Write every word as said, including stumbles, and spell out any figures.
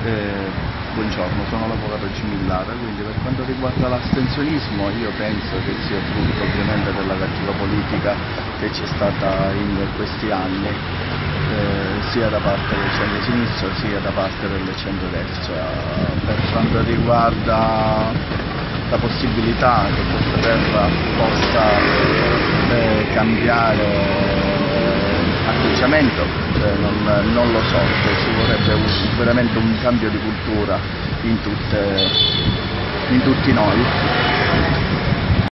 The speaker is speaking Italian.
Eh, buongiorno, sono l'avvocato Cimillara, quindi per quanto riguarda l'astensionismo io penso che sia frutto ovviamente della cattiva politica che c'è stata in questi anni, eh, sia da parte del centro-sinistra sia da parte del centro-destra. Per quanto riguarda la possibilità che questa terra possa eh, cambiare atteggiamento, eh, non, non lo so, se ci vorrebbe un, veramente un cambio di cultura in, tutte, in tutti noi.